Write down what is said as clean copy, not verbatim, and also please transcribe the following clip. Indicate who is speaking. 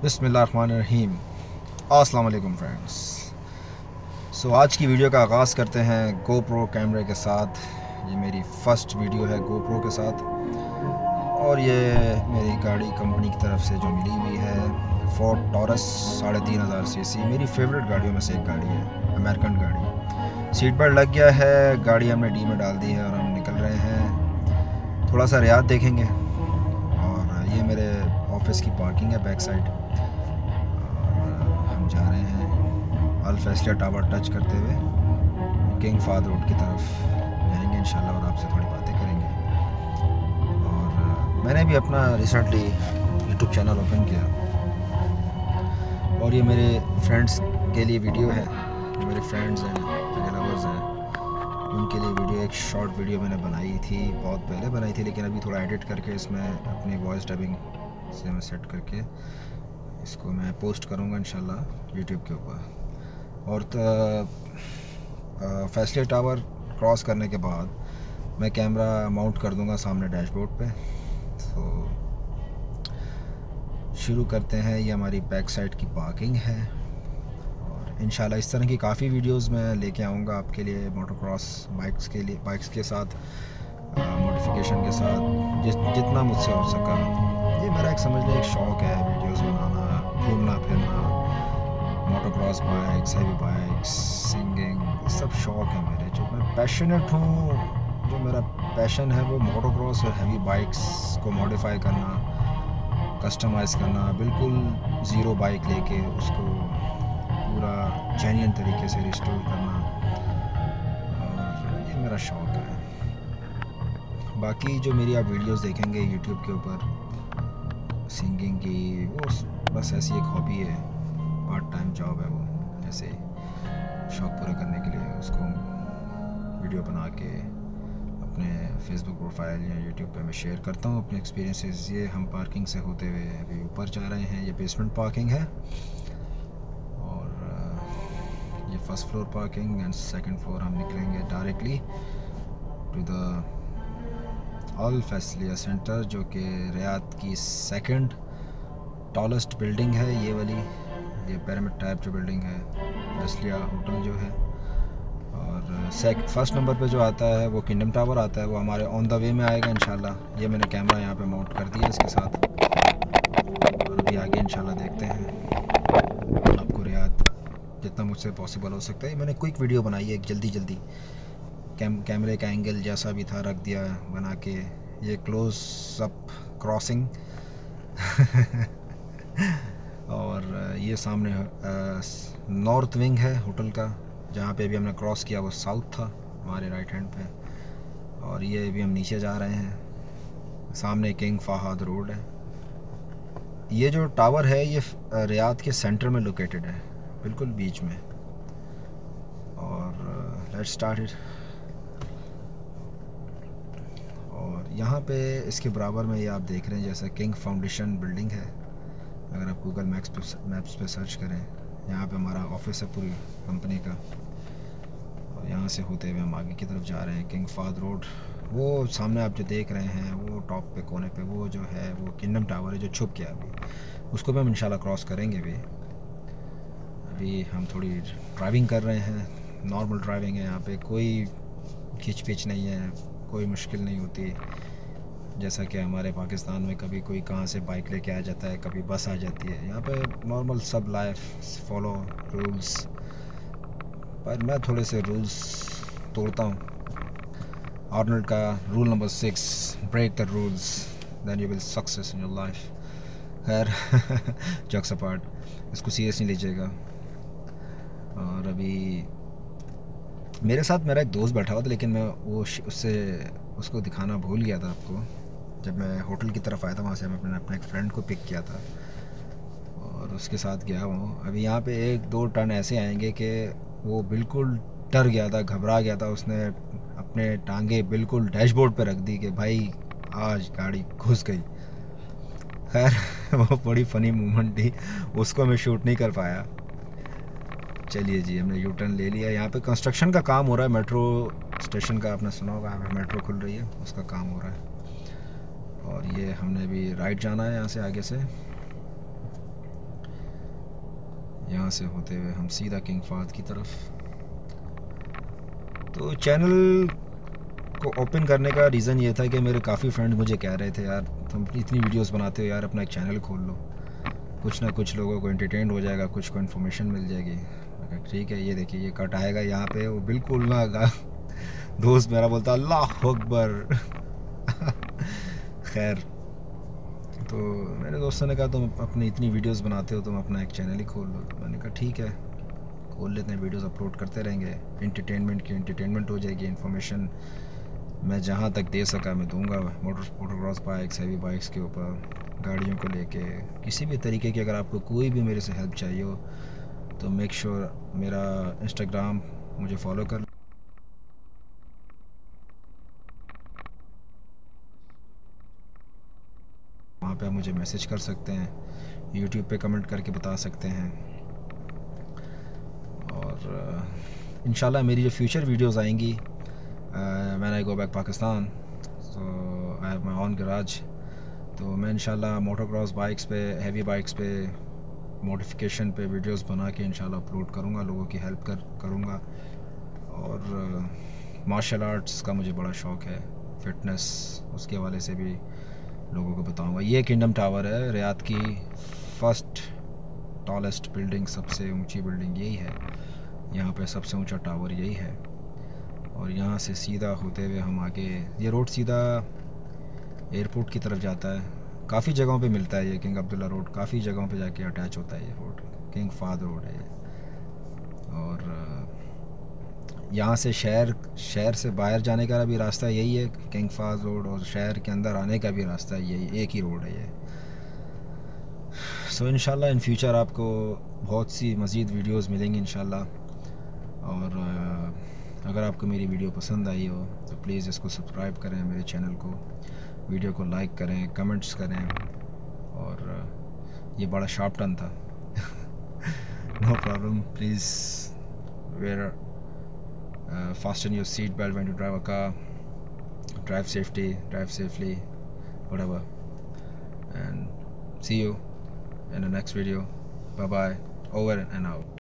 Speaker 1: बिस्मिल्लाहिर्रहमानिर्रहीम। अस्सलाम वालेकुम फ्रेंड्स। आज की वीडियो का आगाज़ करते हैं GoPro कैमरे के साथ। ये मेरी फ़र्स्ट वीडियो है GoPro के साथ और ये मेरी गाड़ी कंपनी की तरफ से जो मिली हुई है फोर्ड टॉरस 3500 सीसी। मेरी फेवरेट गाड़ियों में से एक गाड़ी है, अमेरिकन गाड़ी। सीट बेल्ट लग गया है, गाड़ी हमने डी में डाल दी है और हम निकल रहे हैं। थोड़ा सा रियाद देखेंगे और ये मेरे ऑफिस की पार्किंग है बैक साइड। हम जा रहे हैं अल फैसलिया टावर टच करते हुए किंग फाहद रोड की तरफ जाएंगे इंशाल्लाह और आपसे थोड़ी बातें करेंगे। और मैंने भी अपना रिसेंटली यूट्यूब चैनल ओपन किया और ये मेरे फ्रेंड्स के लिए वीडियो है, जो मेरे फ्रेंड्स हैं, मेरे लवर्स हैं, उनके लिए वीडियो। एक शॉर्ट वीडियो मैंने बनाई थी, बहुत पहले बनाई थी, लेकिन अभी थोड़ा एडिट करके इसमें अपनी वॉइस डबिंग से मैं सेट करके इसको मैं पोस्ट करूँगा इंशाल्लाह यूट्यूब के ऊपर। और फैसलिया टावर क्रॉस करने के बाद मैं कैमरा माउंट कर दूँगा सामने डैशबोर्ड पे। तो शुरू करते हैं। ये हमारी बैक साइड की पार्किंग है और इंशाल्लाह इस तरह की काफ़ी वीडियोस मैं लेके आऊँगा आपके लिए, मोटोक्रॉस बाइक्स के साथ, मॉडिफिकेशन के साथ, जितना मुझसे हो सका। ये मेरा एक समझ लें एक शौक़ है, वीडियोस बनाना, घूमना फिरना, motocross bikes, heavy bikes, singing, सब शौक़ है मेरे। जो मैं पैशनेट हूँ, जो मेरा पैशन है वो मोटोक्रॉस और हैवी बाइक्स को मॉडिफाई करना, कस्टमाइज़ करना, बिल्कुल ज़ीरो बाइक लेके उसको पूरा जेन्युइन तरीके से रिस्टोर करना, और ये मेरा शौक़ है। बाकी जो मेरी आप वीडियोस देखेंगे यूट्यूब के ऊपर सिंगिंग की, वो बस ऐसी एक हॉबी है, पार्ट टाइम जॉब है वो। ऐसे शौक़ पूरा करने के लिए उसको वीडियो बना के अपने फेसबुक प्रोफाइल या यूट्यूब पे मैं शेयर करता हूँ अपने एक्सपीरियंसेस। ये हम पार्किंग से होते हुए अभी ऊपर जा रहे हैं। ये बेसमेंट पार्किंग है और ये first floor parking and second floor. हम निकलेंगे directly to the Al Faisaliah Center, जो कि रियाद की सेकंड टॉलेस्ट बिल्डिंग है। ये वाली, ये पिरामिड टाइप जो बिल्डिंग है, फैसलिया होटल जो है। और फर्स्ट नंबर पे जो आता है वो किंगडम टावर आता है, वो हमारे ऑन द वे में आएगा इंशाल्लाह। ये मैंने कैमरा यहाँ पे माउंट कर दिया इसके साथ और अभी आगे इंशाल्लाह देखते हैं। आपको रियाद जितना मुझसे पॉसिबल हो सकता है, मैंने क्विक वीडियो बनाई है, एक जल्दी कैमरे का एंगल जैसा भी था रख दिया बना के। ये क्लोज अप क्रॉसिंग और ये सामने नॉर्थ विंग है होटल का, जहाँ पे भी हमने क्रॉस किया वो साउथ था हमारे राइट हैंड पे। और ये भी हम नीचे जा रहे हैं, सामने किंग फाहद रोड है। ये जो टावर है ये रियाद के सेंटर में लोकेटेड है, बिल्कुल बीच में। और लेट्स स्टार्ट इट। और यहाँ पे इसके बराबर में ये आप देख रहे हैं जैसा किंग फाउंडेशन बिल्डिंग है। अगर आप गूगल मैप्स पे सर्च करें, यहाँ पे हमारा ऑफिस है पूरी कंपनी का। और यहाँ से होते हुए हम आगे की तरफ जा रहे हैं। किंग फाहद रोड, वो सामने आप जो देख रहे हैं वो टॉप पे कोने पे वो जो है वो किंगडम टावर है जो छुप गया अभी, उसको भी हम इंशाल्लाह क्रॉस करेंगे। अभी हम थोड़ी ड्राइविंग कर रहे हैं, नॉर्मल ड्राइविंग है। यहाँ पे कोई खिंच नहीं है, कोई मुश्किल नहीं होती। जैसा कि हमारे पाकिस्तान में कभी कोई कहाँ से बाइक लेके आ जाता है, कभी बस आ जाती है। यहाँ पे नॉर्मल सब लाइफ फॉलो रूल्स, पर मैं थोड़े से रूल्स तोड़ता हूँ। आर्नल्ड का rule number 6, break the rules then you will success in your life. खैर जॉक्स अपार्ट, इसको सीरियस नहीं लीजिएगा। और अभी मेरे साथ मेरा एक दोस्त बैठा हुआ था, लेकिन मैं उसको दिखाना भूल गया था आपको। जब मैं होटल की तरफ आया था, वहाँ से मैं अपने एक फ्रेंड को पिक किया था और उसके साथ गया हूँ। अभी यहाँ पे 1-2 टर्न ऐसे आएंगे कि वो बिल्कुल डर गया था, घबरा गया था। उसने अपने टांगे बिल्कुल डैशबोर्ड पे रख दी कि भाई आज गाड़ी घुस गई। खैर वो बड़ी फ़नी मोमेंट थी, उसको मैं शूट नहीं कर पाया। चलिए जी, हमने यू टर्न ले लिया। यहाँ पे कंस्ट्रक्शन का काम हो रहा है, मेट्रो स्टेशन का, आपने सुना होगा, मेट्रो खुल रही है, उसका काम हो रहा है। और ये हमने भी राइट जाना है यहाँ से आगे से। से होते हुए हम सीधा किंग फहद की तरफ। तो चैनल को ओपन करने का रीज़न ये था कि मेरे काफ़ी फ्रेंड मुझे कह रहे थे, यार तुम इतनी वीडियोस बनाते हो यार, अपना एक चैनल खोल लो, कुछ ना कुछ लोगों को एंटरटेन हो जाएगा, कुछ को इन्फॉर्मेशन मिल जाएगी। ठीक है, ये देखिए ये कट आएगा यहाँ पे, वो बिल्कुल ना आगा। दोस्त मेरा बोलता अल्लाह अकबर। खैर, तो मेरे दोस्तों ने कहा तुम अपनी इतनी वीडियोस बनाते हो, तुम अपना एक चैनल ही खोल लो। मैंने कहा ठीक है, खोल लेते हैं, वीडियोस अपलोड करते रहेंगे, एंटरटेनमेंट की एंटरटेनमेंट हो जाएगी, इन्फॉर्मेशन मैं जहाँ तक दे सका मैं दूंगा। मोटोक्रॉस बाइक्स, हैवी बाइक्स के ऊपर, गाड़ियों को लेके, किसी भी तरीके की अगर आपको कोई भी मेरे से हेल्प चाहिए हो तो मेक श्योर मेरा इंस्टाग्राम मुझे फॉलो कर, वहाँ पे आप मुझे मैसेज कर सकते हैं, यूट्यूब पे कमेंट करके बता सकते हैं। और इंशाल्लाह मेरी जो फ्यूचर वीडियोस आएंगी, when I go back Pakistan, so I have my own garage, तो मैं इंशाल्लाह मोटोक्रॉस बाइक्स पे, हैवी बाइक्स पे, मॉडिफिकेशन पे वीडियोस बना के इंशाल्लाह अपलोड करूँगा, लोगों की हेल्प करूँगा। और मार्शल आर्ट्स का मुझे बड़ा शौक़ है, फ़िटनेस, उसके हवाले से भी लोगों को बताऊँगा। ये किंगडम टावर है, रियाद की फर्स्ट टॉलेस्ट बिल्डिंग, सबसे ऊंची बिल्डिंग यही है, यहाँ पे सबसे ऊंचा टावर यही है। और यहाँ से सीधा होते हुए हम आगे, ये रोड सीधा एयरपोर्ट की तरफ जाता है। काफ़ी जगहों पे मिलता है ये किंग अब्दुल्ला रोड, काफ़ी जगहों पे जाके अटैच होता है ये रोड, किंग फहद रोड है ये। और यहाँ से शहर से बाहर जाने का भी रास्ता यही है, किंग फहद रोड, और शहर के अंदर आने का भी रास्ता यही, एक ही रोड है ये। सो इंशाल्लाह इन फ्यूचर आपको बहुत सी मज़ीद वीडियोस मिलेंगी इंशाल्लाह। और अगर आपको मेरी वीडियो पसंद आई हो तो प्लीज़ इसको सब्सक्राइब करें, मेरे चैनल को, वीडियो को लाइक करें, कमेंट्स करें। और ये बड़ा शार्प टर्न था। No problem, please wear fasten your seat belt when you drive a car, drive safely, whatever. And see you in the next video. Bye bye, over and out.